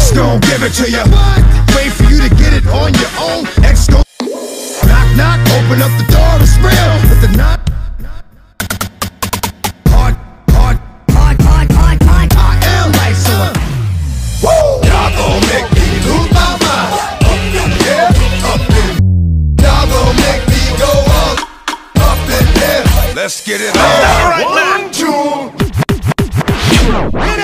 X gon' give it to ya. Wait for you to get it on your own. X gon' knock, knock, open up the door, it's real. With the knock. I am like so. Woo! Y'all gon' make me lose my mind. Yeah, up in. Y'all gon' make me go up in there. Let's get it on. One, two.